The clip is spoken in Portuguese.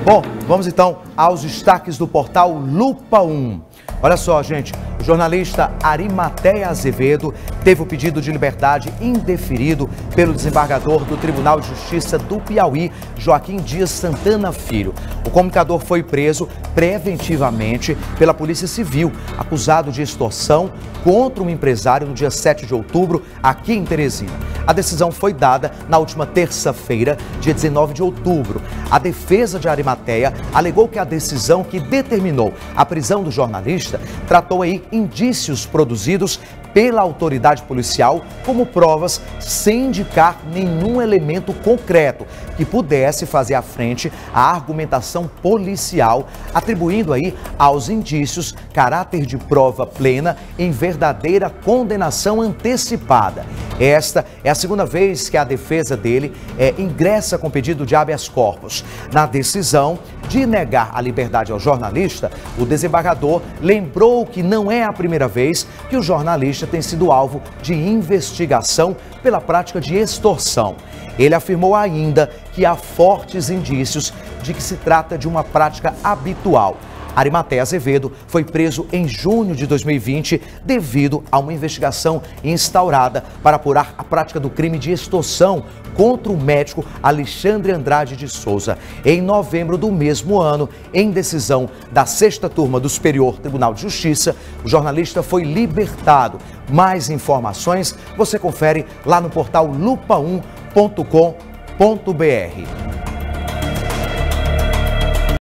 Bom, vamos então aos destaques do portal Lupa 1. Olha só, gente, o jornalista Arimateia Azevedo teve o pedido de liberdade indeferido pelo desembargador do Tribunal de Justiça do Piauí, Joaquim Dias Santana Filho. O comunicador foi preso preventivamente pela Polícia Civil, acusado de extorsão contra um empresário no dia 7 de outubro, aqui em Teresina. A decisão foi dada na última terça-feira, dia 19 de outubro. A defesa de Arimateia alegou que a decisão que determinou a prisão do jornalista tratou aí indícios produzidos pela autoridade policial como provas sem indicar nenhum elemento concreto que pudesse fazer à frente à argumentação policial, atribuindo aí aos indícios caráter de prova plena em verdadeira condenação antecipada. Esta é a segunda vez que a defesa dele ingressa com pedido de habeas corpus. Na decisão de negar a liberdade ao jornalista, o desembargador lembrou que não é a primeira vez que o jornalista tem sido alvo de investigação pela prática de extorsão. Ele afirmou ainda que há fortes indícios de que se trata de uma prática habitual. Arimateia Azevedo foi preso em junho de 2020 devido a uma investigação instaurada para apurar a prática do crime de extorsão contra o médico Alexandre Andrade de Souza. Em novembro do mesmo ano, em decisão da 6ª Turma do Superior Tribunal de Justiça, o jornalista foi libertado. Mais informações você confere lá no portal lupa1.com.br.